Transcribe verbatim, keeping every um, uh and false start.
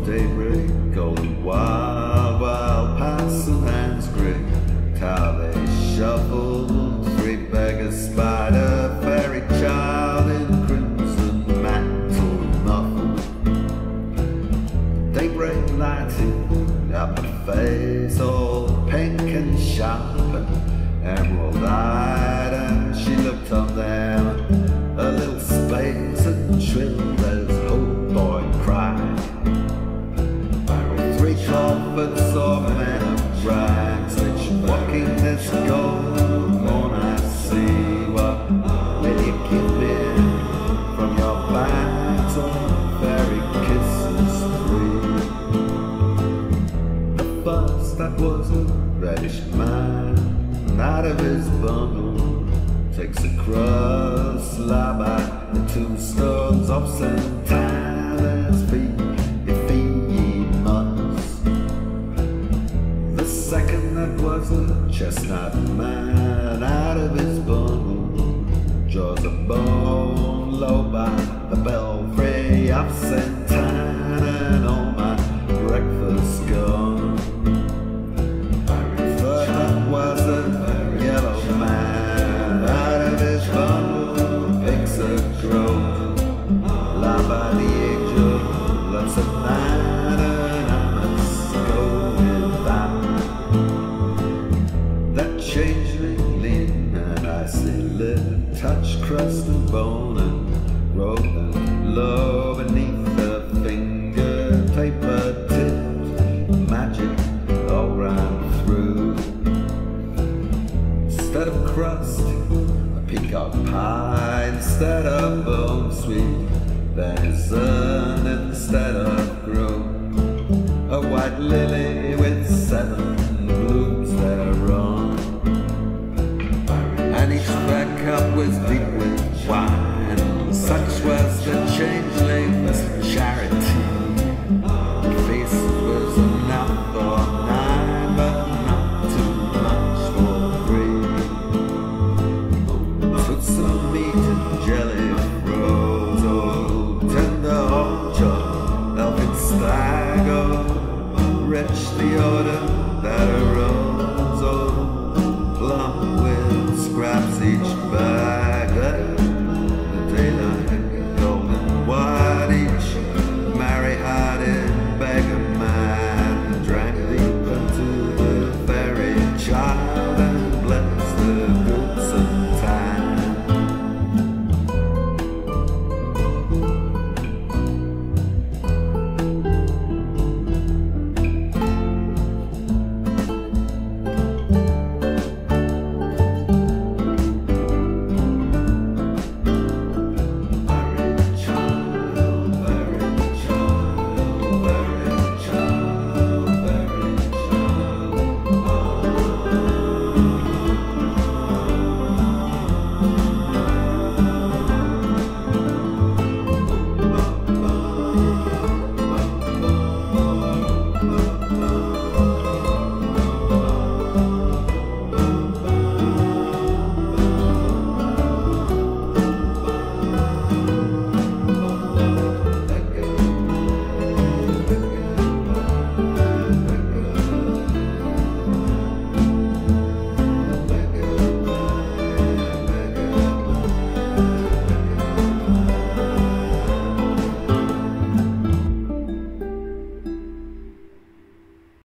daybreak, golden wild, wild passing hands great. How they shuffled, three beggars spied a fairy child in crimson mantle muffled. Daybreak lighting up her face, all pink and sharp and emerald-eyed, and she looked on them a little space and shrilled as hautboy cried. Three footsore men of rags, which walking this golden morn I see. What will you give me from your battle? Fairy kisses free. The first that was a reddish man, out of his bundle takes a crust, lie by the tombstones of Santana's feet. Second that was a chestnut man, out of his bundle draws a bone low by the belfry of Santana, and all my breakfast gone. Third that was a yellow man, out of his bundle picks a groat, lie by the age of lots of man, and I must go with that. Changeling lean and icy lip, touch crust and bone and groat and low beneath the finger, paper tipped, magic all ran through. Instead of crust, a peacock pie, instead of bone sweet venison, instead of groat, a white lily with seven blooms thereon. And each fair cup was deep with wine, such was the changeling's charity.